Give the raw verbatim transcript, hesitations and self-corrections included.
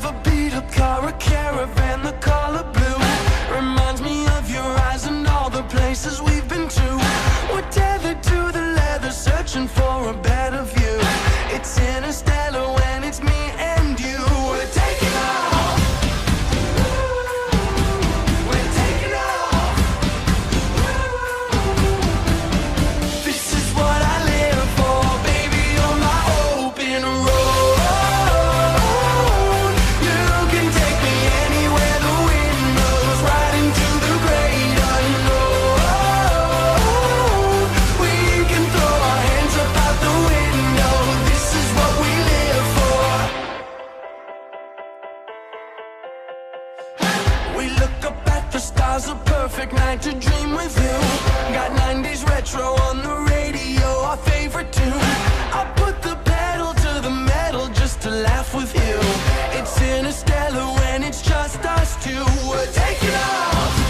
drive a beat-up car, a caravan, the color blue. Reminds me of your eyes and all the places we've been to. We're tethered to the leather, searching for a better view. It's interstellar when it's me and you. We're taking off. We're taking off. This is what I live for, baby, on my open road. You can take me anywhere the wind blows, right into the great unknown. We can throw our hands up out the window. This is what we live for. We look up at the stars, a perfect night to dream with you. Got nineties retro on the radio, our favorite tune. I put the pedal to the metal just to laugh with you. It's interstellar when it's just us two. We're taking off.